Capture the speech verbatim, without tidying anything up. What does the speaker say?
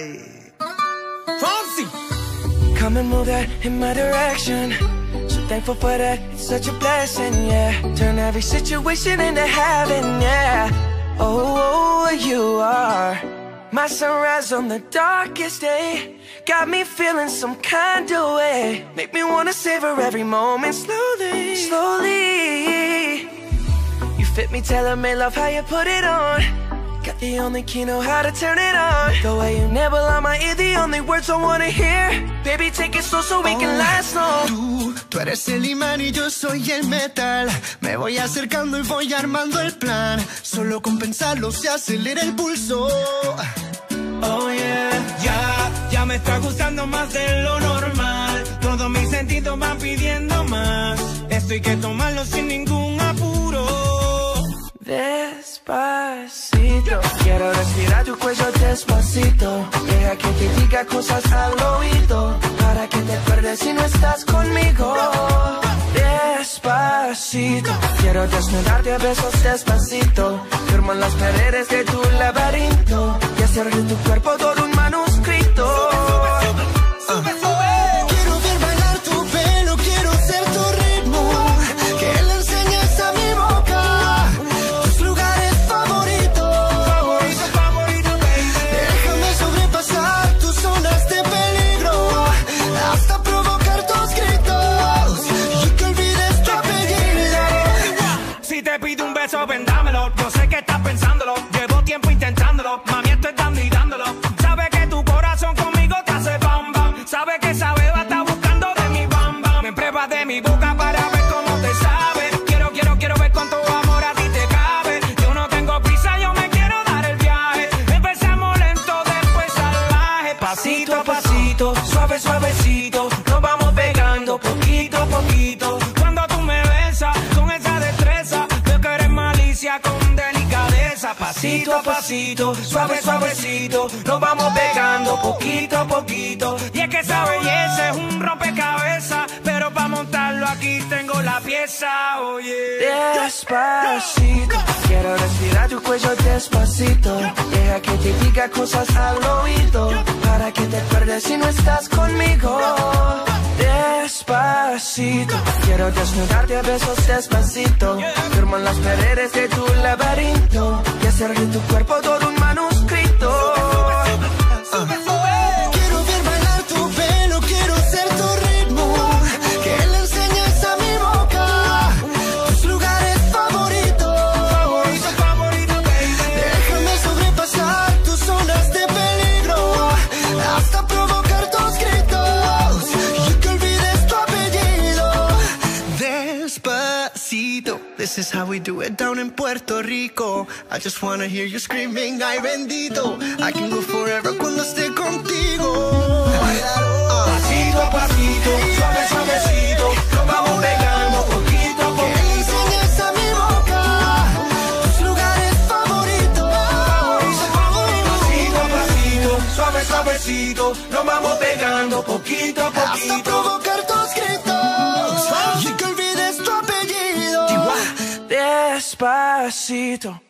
Ay. Fonsi. Come and move that in my direction. So thankful for that, it's such a blessing, yeah. Turn every situation into heaven, yeah. Oh, you are my sunrise on the darkest day. Got me feeling some kind of way. Make me wanna savor every moment slowly, slowly. You fit me, tailor-made, love how you put it on. Got the only key, know how to turn it on. The way you nibble on my ear, the only words I wanna hear. Baby, take it slow so we can last long. Tú, tú eres el imán y yo soy el metal. Me voy acercando y voy armando el plan. Solo con pensarlo se acelera el pulso. Oh yeah, ya, ya me está gustando más de lo normal. Todos mis sentidos van pidiendo más. Esto hay que tomarlo sin ningún apuro. Despacito, quiero respirar tu cuello despacito. Deja que te diga cosas al oído, para que te acuerdes si no estás conmigo. Despacito, quiero desnudarte a besos despacito. Firmo en las paredes de tu laberinto y hacer de tu cuerpo todo un manuscrito. Sube, sube. Quiero ver bailar tu pelo, quiero ser tu ritmo. Que le enseñes a mi boca tus lugares favoritos. Favorito, favorito, baby. Déjame sobrepasar tus zonas de peligro, hasta provocar tus gritos y que olvides tu apellido. Si te pido un beso, ven dámelo. Yo sé que estás pensándolo, llevo tiempo intentándolo. Mami, estoy dando y dándolo. Sabes que tu corazón conmigo te hace bam bam. Sabes que esa beba está buscando de mi bam bam. Me pruebas de mi boca para ver cómo te sabe. Quiero, quiero, quiero ver cuánto amor a ti te cabe. Yo no tengo prisa, yo me quiero dar el viaje. Empezamos lento, después salvaje. Pasito a pasito, suave, suavecito. Nos vamos pegando poquito a poquito. Cuando tú me besas con esa destreza, veo que eres malicia con delicadeza. Pasito a pasito, suave, suavecito. Nos vamos pegando poquito a poquito. Y es que esa belleza es un rompecabezas, pero para montarlo aquí tengo la pieza, oye. Despacito, quiero respirar tu cuello despacito. Deja que te diga cosas al oído, para que te acuerdes si no estás conmigo. Despacito, quiero desnudarte a besos despacito. Firmo en las paredes de tu laberinto y hacer de tu cuerpo todo un manuscrito. Quiero ver bailar tu pelo, quiero ser tu ritmo. Que le enseñes a mi boca tus lugares favoritos. Favorito, favorito, baby. Déjame sobrepasar tus zonas de peligro, hasta provocar tus gritos y que olvides tu apellido. Despacito, this is how we do it down in Puerto Rico. I just wanna hear you screaming, ay bendito. I can go forever cuando esté contigo. Pasito a pasito, suave, suavecito. Nos vamos pegando poquito a Que poquito. le enseñes a mi boca tus lugares favoritos. Pasito a pasito, suave, suavecito. Nos vamos pegando poquito a Hasta poquito. provocar tus gritos y que olvides tu apellido. Despacito.